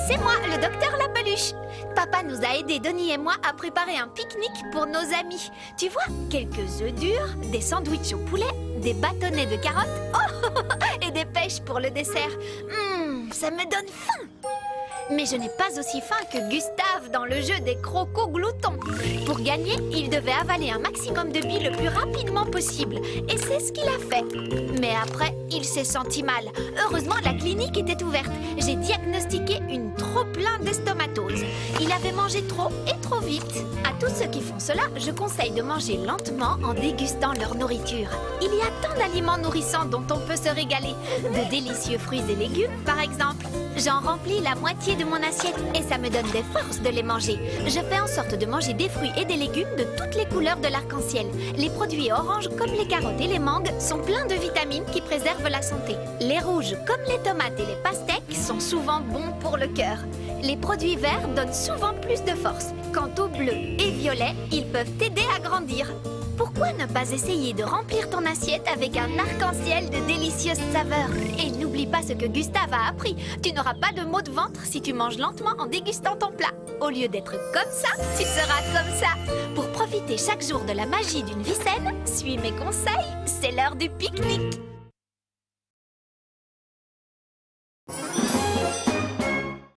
C'est moi, le docteur La Peluche. Papa nous a aidés, Denis et moi, à préparer un pique-nique pour nos amis. Tu vois, quelques œufs durs, des sandwichs au poulet, des bâtonnets de carottes et des pêches pour le dessert. Ça me donne faim. Mais je n'ai pas aussi faim que Gustave dans le jeu des crocos-gloutons. Pour gagner, il devait avaler un maximum de billes le plus rapidement possible. Et c'est ce qu'il a fait. Mais après, il s'est senti mal. Heureusement, la clinique était ouverte. J'ai diagnostiqué une trop-plein d'estomatose. Il avait mangé trop et trop vite. À tous ceux qui font cela, je conseille de manger lentement en dégustant leur nourriture. Il y a tant d'aliments nourrissants dont on peut se régaler. De délicieux fruits et légumes, par exemple. J'en remplis la moitié de mon assiette et ça me donne des forces de les manger. Je fais en sorte de manger des fruits et des légumes de toutes les couleurs de l'arc-en-ciel. Les produits oranges comme les carottes et les mangues sont pleins de vitamines qui préservent la santé. Les rouges comme les tomates et les pastèques sont souvent bons pour le cœur. Les produits verts donnent souvent plus de force. Quant aux bleus et violets, ils peuvent t'aider à grandir. Pourquoi ne pas essayer de remplir ton assiette avec un arc-en-ciel de délicieuses saveurs? Et n'oublie pas ce que Gustave a appris. Tu n'auras pas de maux de ventre si tu manges lentement en dégustant ton plat. Au lieu d'être comme ça, tu seras comme ça. Pour profiter chaque jour de la magie d'une vie saine, suis mes conseils, c'est l'heure du pique-nique.